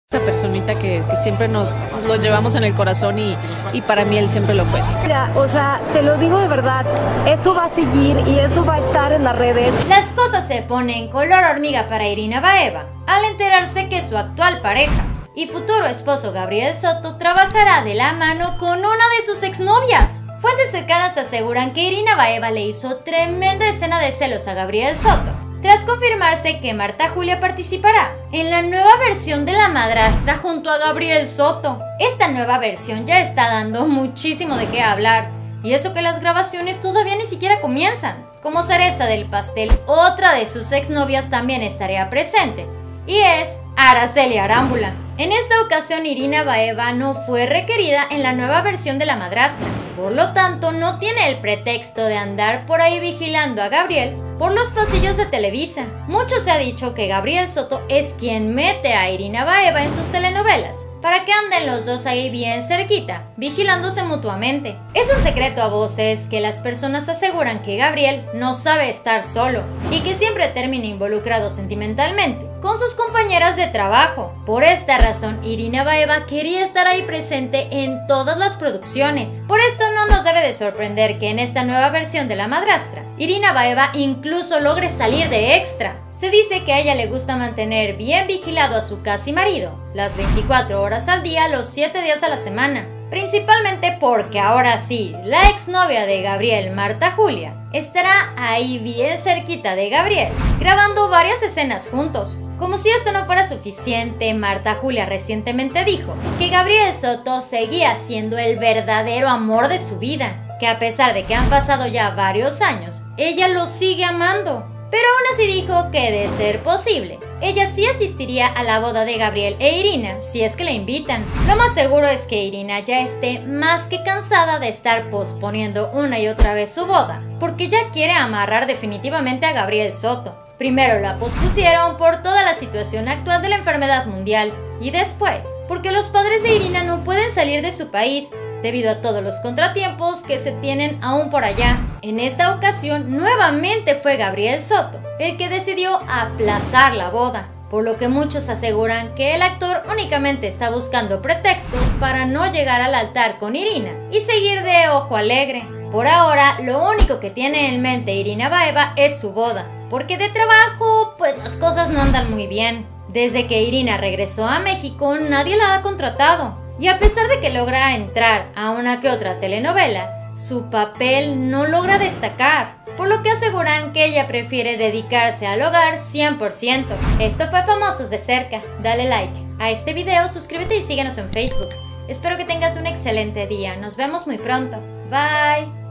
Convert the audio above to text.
Esa personita que siempre nos lo llevamos en el corazón y para mí él siempre lo fue. Mira, o sea, te lo digo de verdad, eso va a seguir y eso va a estar en las redes. Las cosas se ponen color hormiga para Irina Baeva al enterarse que su actual pareja y futuro esposo Gabriel Soto trabajará de la mano con una de sus exnovias. Fuentes cercanas aseguran que Irina Baeva le hizo tremenda escena de celos a Gabriel Soto, tras confirmarse que Marta Julia participará en la nueva versión de La Madrastra junto a Gabriel Soto. Esta nueva versión ya está dando muchísimo de qué hablar, y eso que las grabaciones todavía ni siquiera comienzan. Como cereza del pastel, otra de sus exnovias también estaría presente, y es Araceli Arámbula. En esta ocasión Irina Baeva no fue requerida en la nueva versión de La Madrastra, por lo tanto no tiene el pretexto de andar por ahí vigilando a Gabriel por los pasillos de Televisa. Mucho se ha dicho que Gabriel Soto es quien mete a Irina Baeva en sus telenovelas, para que anden los dos ahí bien cerquita, vigilándose mutuamente. Es un secreto a voces que las personas aseguran que Gabriel no sabe estar solo y que siempre termina involucrado sentimentalmente con sus compañeras de trabajo. Por esta razón, Irina Baeva quería estar ahí presente en todas las producciones. Por esto no nos debe de sorprender que en esta nueva versión de La Madrastra, Irina Baeva incluso logre salir de extra. Se dice que a ella le gusta mantener bien vigilado a su casi marido, las 24 horas al día, los 7 días a la semana. Principalmente porque ahora sí, la exnovia de Gabriel, Marta Julia, estará ahí bien cerquita de Gabriel, grabando varias escenas juntos. Como si esto no fuera suficiente, Marta Julia recientemente dijo que Gabriel Soto seguía siendo el verdadero amor de su vida, que a pesar de que han pasado ya varios años, ella lo sigue amando. Pero aún así dijo que, de ser posible, ella sí asistiría a la boda de Gabriel e Irina si es que le invitan. Lo más seguro es que Irina ya esté más que cansada de estar posponiendo una y otra vez su boda, porque ya quiere amarrar definitivamente a Gabriel Soto. Primero la pospusieron por toda la situación actual de la enfermedad mundial, y después porque los padres de Irina no pueden salir de su país debido a todos los contratiempos que se tienen aún por allá. En esta ocasión nuevamente fue Gabriel Soto el que decidió aplazar la boda, por lo que muchos aseguran que el actor únicamente está buscando pretextos para no llegar al altar con Irina y seguir de ojo alegre. Por ahora, lo único que tiene en mente Irina Baeva es su boda, porque de trabajo, pues las cosas no andan muy bien. Desde que Irina regresó a México, nadie la ha contratado. Y a pesar de que logra entrar a una que otra telenovela, su papel no logra destacar, por lo que aseguran que ella prefiere dedicarse al hogar 100%. Esto fue Famosos de Cerca. Dale like a este video, suscríbete y síguenos en Facebook. Espero que tengas un excelente día. Nos vemos muy pronto. Bye.